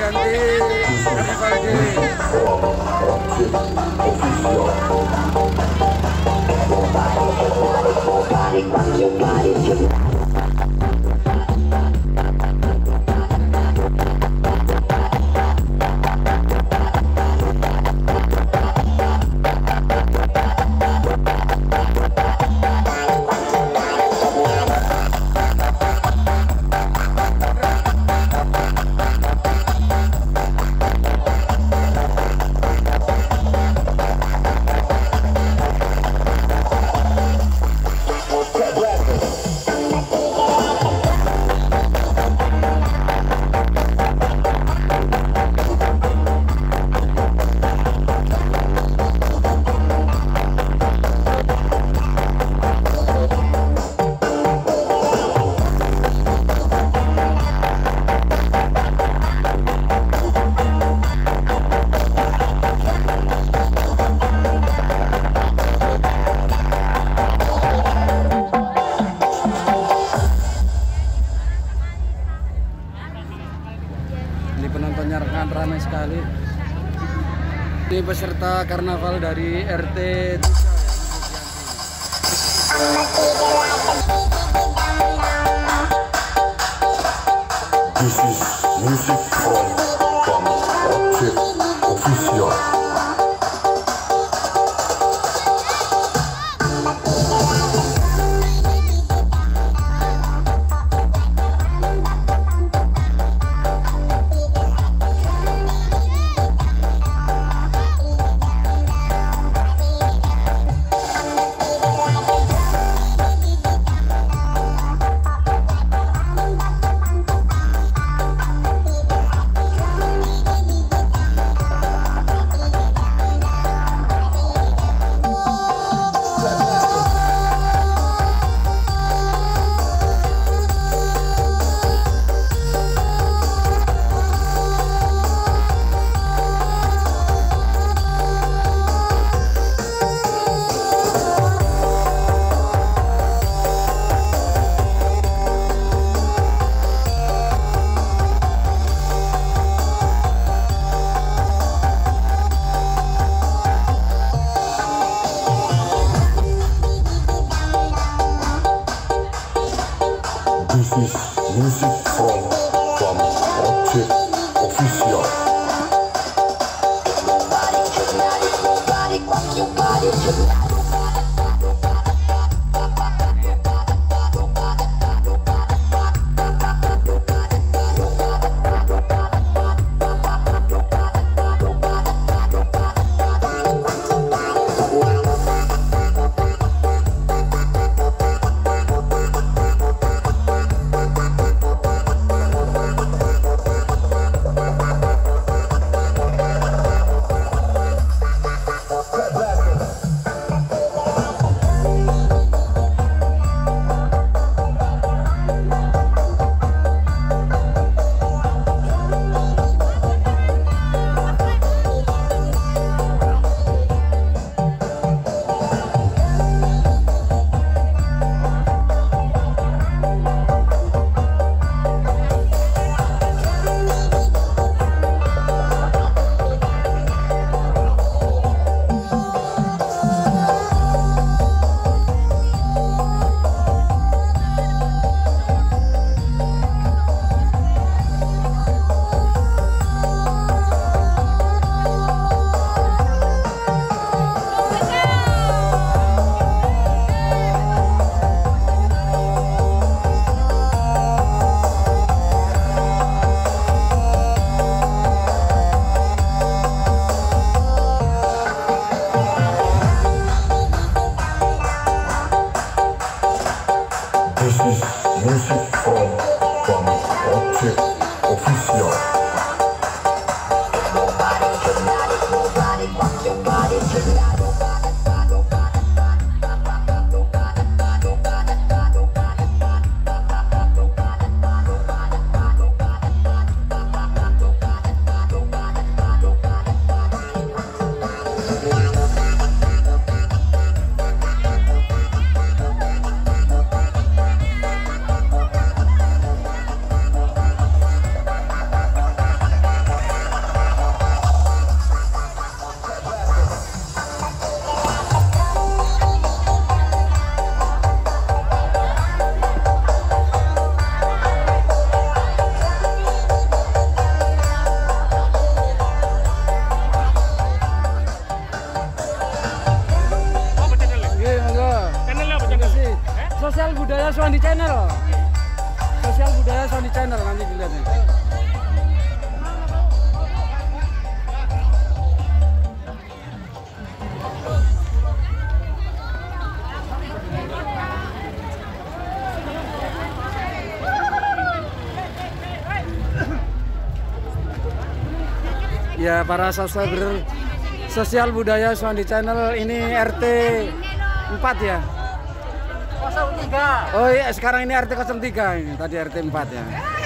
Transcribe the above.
ganti Karnaval Ini penontonnya rekan ramai sekali. Ini peserta karnaval dari RT 3. This is music from Object Official. This is music from Object Official. This is music from Object Official. Channel. Sosial budaya Sony Channel, nanti dilihat ya. Ya, para subscriber sosial budaya Sony Channel, ini RT 4 ya. 03. Oh iya, sekarang ini RT 03 ini, tadi RT 4 ya.